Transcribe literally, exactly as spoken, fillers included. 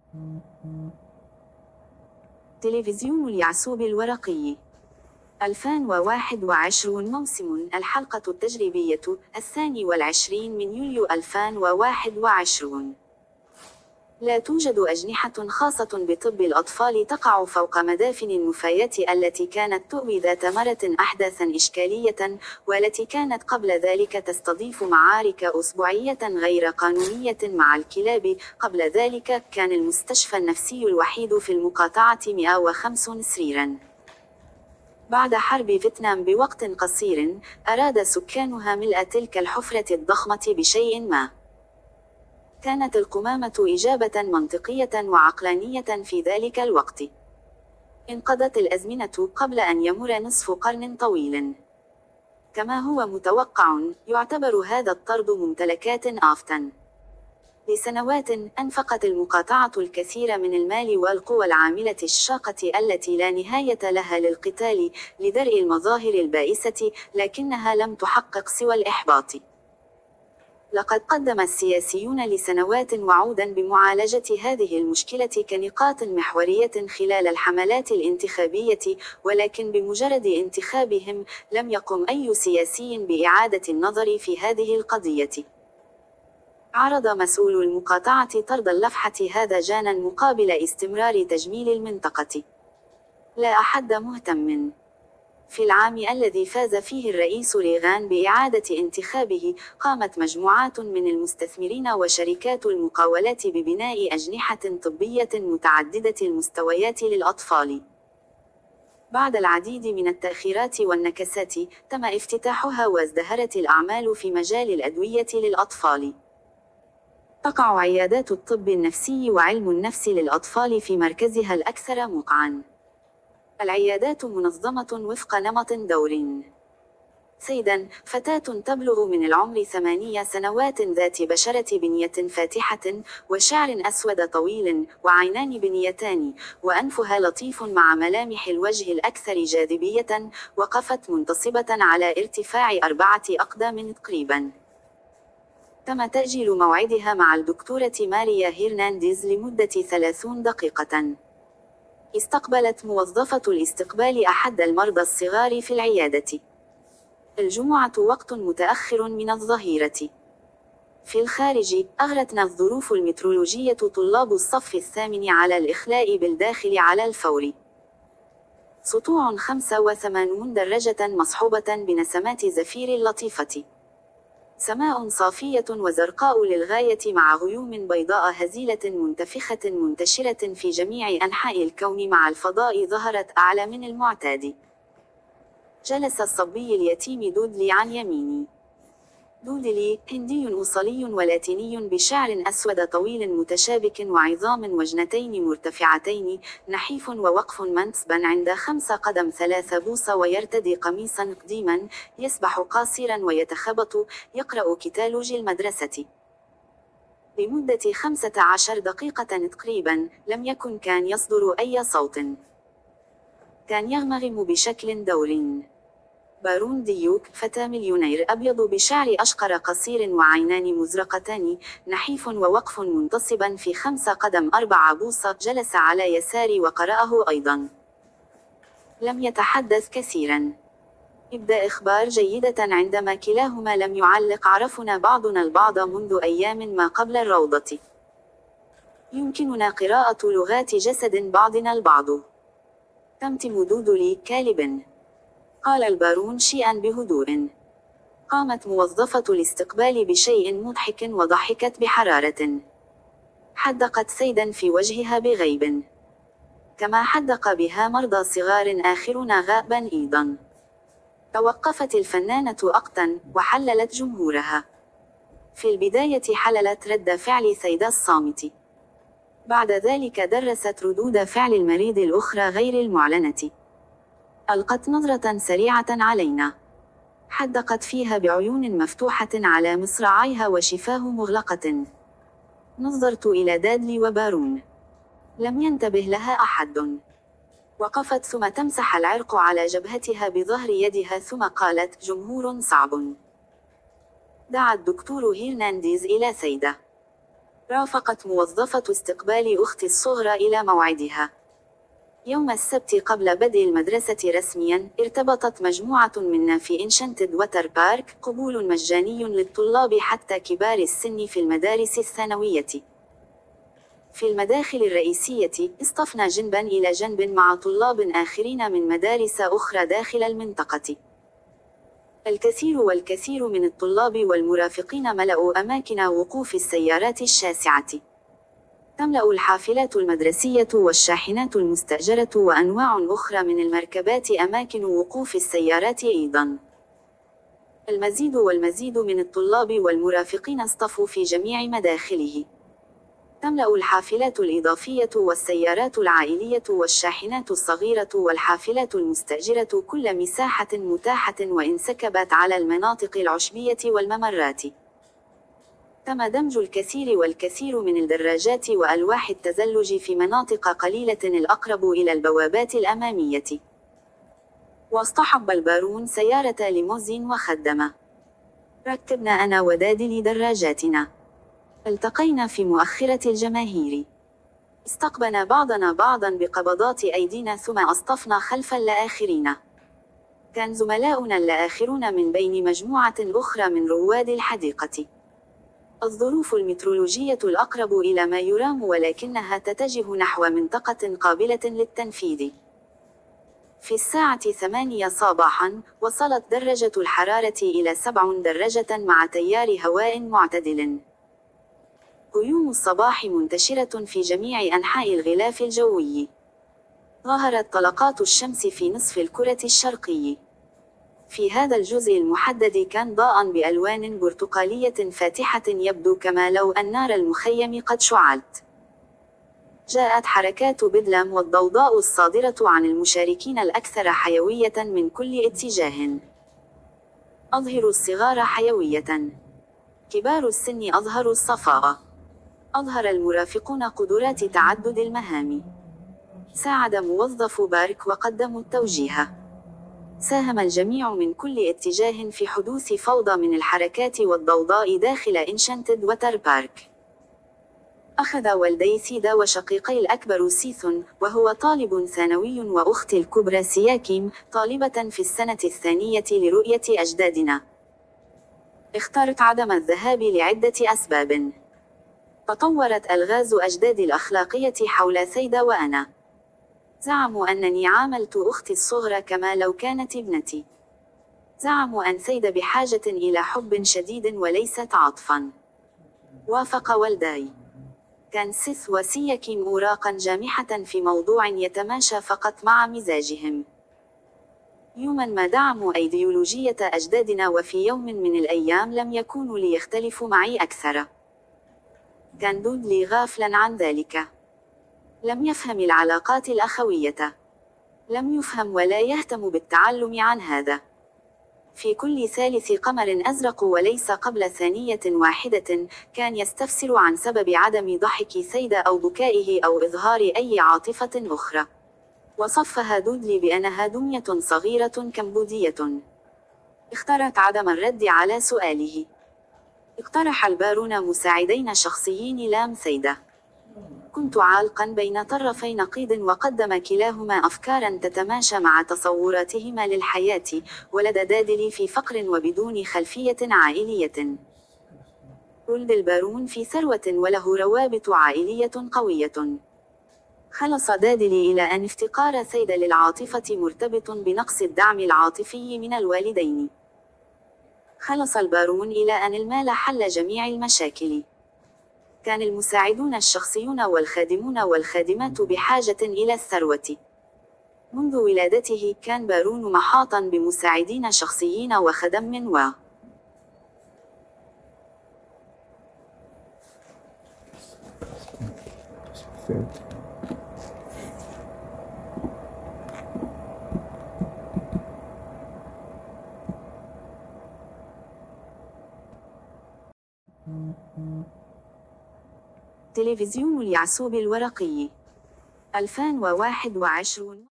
تلفزيون اليعسوب الورقي. ألفين وواحد وعشرين موسم الحلقة التجريبية الثاني والعشرين من يوليو ألفين وواحد وعشرين. لا توجد أجنحة خاصة بطب الأطفال تقع فوق مدافن النفايات التي كانت تؤوي ذات مرة أحداثا إشكالية، والتي كانت قبل ذلك تستضيف معارك أسبوعية غير قانونية مع الكلاب. قبل ذلك كان المستشفى النفسي الوحيد في المقاطعة مئة وخمسين سريرا. بعد حرب فيتنام بوقت قصير، أراد سكانها ملء تلك الحفرة الضخمة بشيء ما. كانت القمامة إجابة منطقية وعقلانية في ذلك الوقت. انقضت الأزمنة قبل أن يمر نصف قرن طويل. كما هو متوقع، يعتبر هذا الطرد ممتلكات آفتن. لسنوات أنفقت المقاطعة الكثير من المال والقوى العاملة الشاقة التي لا نهاية لها للقتال لدرء المظاهر البائسة، لكنها لم تحقق سوى الإحباط. لقد قدم السياسيون لسنوات وعودا بمعالجة هذه المشكلة كنقاط محورية خلال الحملات الانتخابية، ولكن بمجرد انتخابهم لم يقم أي سياسي بإعادة النظر في هذه القضية. عرض مسؤول المقاطعة طرد اللفحة هذجانا مقابل استمرار تجميل المنطقة. لا أحد مهتم. في العام الذي فاز فيه الرئيس ريغان بإعادة انتخابه، قامت مجموعات من المستثمرين وشركات المقاولات ببناء أجنحة طبية متعددة المستويات للأطفال. بعد العديد من التأخيرات والنكسات، تم افتتاحها وازدهرت الأعمال في مجال الأدوية للأطفال. تقع عيادات الطب النفسي وعلم النفس للأطفال في مركزها الأكثر موقعاً. العيادات منظمة وفق نمط دور. سيداً، فتاة تبلغ من العمر ثمانية سنوات ذات بشرة بنية فاتحة، وشعر أسود طويل، وعينان بنيتان، وأنفها لطيف مع ملامح الوجه الأكثر جاذبية، وقفت منتصبة على ارتفاع أربعة أقدام تقريباً. تم تأجيل موعدها مع الدكتورة ماريا هيرنانديز لمدة ثلاثين دقيقة. استقبلت موظفة الاستقبال أحد المرضى الصغار في العيادة. الجمعة وقت متأخر من الظهيرة. في الخارج، أغرتنا الظروف المترولوجية طلاب الصف الثامن على الإخلاء بالداخل على الفور. سطوع خمسة وثمانين درجة مصحوبة بنسمات زفير لطيفة. سماء صافية وزرقاء للغاية مع غيوم بيضاء هزيلة منتفخة منتشرة في جميع أنحاء الكون، مع الفضاء ظهرت أعلى من المعتاد. جلس الصبي اليتيم دودلي عن يميني. دودلي هندي أصلي ولاتيني بشعر أسود طويل متشابك وعظام وجنتين مرتفعتين، نحيف ووقف منسبا عند خمس قدم ثلاث بوصة، ويرتدي قميصا قديما، يسبح قاصرا ويتخبط، يقرأ كتالوج المدرسة. لمدة خمسة عشر دقيقة تقريبا لم يكن كان يصدر أي صوت. كان يغمغم بشكل دور. بارون ديوك، فتى مليونير أبيض بشعر أشقر قصير وعينان مزرقتان، نحيف ووقف منتصبا في خمس قدم أربع بوصة، جلس على يساري وقرأه أيضا. لم يتحدث كثيرا. ابدأ إخبار جيدة عندما كلاهما لم يعلق. عرفنا بعضنا البعض منذ أيام ما قبل الروضة. يمكننا قراءة لغات جسد بعضنا البعض. تمتم دودلي كالبا. قال البارون شيئا بهدوء. قامت موظفة الاستقبال بشيء مضحك وضحكت بحرارة. حدقت سيدا في وجهها بغيب. كما حدق بها مرضى صغار آخرون غائبا أيضا. توقفت الفنانة أقتا وحللت جمهورها. في البداية حللت رد فعل سيدا الصامت. بعد ذلك درست ردود فعل المريض الأخرى غير المعلنة. ألقت نظرة سريعة علينا. حدقت فيها بعيون مفتوحة على مصراعيها وشفاه مغلقة. نظرت إلى دادلي وبارون. لم ينتبه لها أحد. وقفت ثم تمسح العرق على جبهتها بظهر يدها ثم قالت: جمهور صعب. دعا الدكتور هيرنانديز إلى سيدة. رافقت موظفة استقبال أختي الصغرى إلى موعدها. يوم السبت قبل بدء المدرسة رسميا، ارتبطت مجموعة منا في إنشنتد ووتر بارك، قبول مجاني للطلاب حتى كبار السن في المدارس الثانوية. في المداخل الرئيسية، اصطفنا جنبا إلى جنب مع طلاب آخرين من مدارس أخرى داخل المنطقة. الكثير والكثير من الطلاب والمرافقين ملأوا أماكن وقوف السيارات الشاسعة. تملأ الحافلات المدرسية والشاحنات المستأجرة وأنواع أخرى من المركبات أماكن وقوف السيارات أيضا. المزيد والمزيد من الطلاب والمرافقين اصطفوا في جميع مداخله. تملأ الحافلات الإضافية والسيارات العائلية والشاحنات الصغيرة والحافلات المستأجرة كل مساحة متاحة وانسكبت على المناطق العشبية والممرات. تم دمج الكثير والكثير من الدراجات وألواح التزلج في مناطق قليلة الأقرب إلى البوابات الأمامية. واصطحب البارون سيارة ليموزين وخدمة. ركبنا أنا ودادي دراجاتنا. التقينا في مؤخرة الجماهير. استقبلنا بعضنا بعضا بقبضات أيدينا ثم أصطفنا خلف الآخرين. كان زملاؤنا الآخرون من بين مجموعة أخرى من رواد الحديقة. الظروف المترولوجية الأقرب إلى ما يرام ولكنها تتجه نحو منطقة قابلة للتنفيذ. في الساعة ثمانية صباحا، وصلت درجة الحرارة إلى سبع درجة مع تيار هواء معتدل. غيوم الصباح منتشرة في جميع أنحاء الغلاف الجوي. ظهرت طلقات الشمس في نصف الكرة الشرقي. في هذا الجزء المحدد كان ضاء بألوان برتقالية فاتحة يبدو كما لو أن نار المخيم قد شعلت. جاءت حركات بدلام والضوضاء الصادرة عن المشاركين الأكثر حيوية من كل اتجاه. أظهروا الصغار حيوية. كبار السن أظهروا الصفاء. أظهر المرافقون قدرات تعدد المهام. ساعد موظف بارك وقدموا التوجيه. ساهم الجميع من كل اتجاه في حدوث فوضى من الحركات والضوضاء داخل إنشنتد ووتر بارك. أخذ والدي سيدا وشقيقي الأكبر سيث، وهو طالب ثانوي، وأختي الكبرى سياكيم، طالبة في السنة الثانية لرؤية أجدادنا. اخترت عدم الذهاب لعدة أسباب. تطورت ألغاز أجدادي الأخلاقية حول سيدا وأنا. زعموا أنني عاملت أختي الصغرى كما لو كانت ابنتي. زعموا أن سيدا بحاجة إلى حب شديد وليست عطفا. وافق والداي. كان سيث وسياكيم أوراقا جامحة في موضوع يتماشى فقط مع مزاجهم. يوما ما دعموا أيديولوجية أجدادنا، وفي يوم من الأيام لم يكونوا ليختلفوا معي أكثر. كان دودلي غافلا عن ذلك. لم يفهم العلاقات الأخوية. لم يفهم ولا يهتم بالتعلم عن هذا. في كل ثالث قمر أزرق وليس قبل ثانية واحدة، كان يستفسر عن سبب عدم ضحك سيدا أو بكائه أو إظهار أي عاطفة أخرى. وصفها دودلي بأنها دمية صغيرة كمبودية. اختارت عدم الرد على سؤاله. اقترح البارون مساعدين شخصيين لام سيدا. كنت عالقا بين طرفي نقيض، وقدم كلاهما أفكارا تتماشى مع تصوراتهما للحياة. ولد دادلي في فقر وبدون خلفية عائلية. ولد البارون في ثروة وله روابط عائلية قوية. خلص دادلي إلى أن افتقار سيدا للعاطفة مرتبط بنقص الدعم العاطفي من الوالدين. خلص البارون إلى أن المال حل جميع المشاكل. كان المساعدون الشخصيون والخادمون والخادمات بحاجة إلى الثروة. منذ ولادته كان بارون محاطا بمساعدين شخصيين وخدم و تلفزيون اليعسوب الورقي. ألفين وواحد وعشرين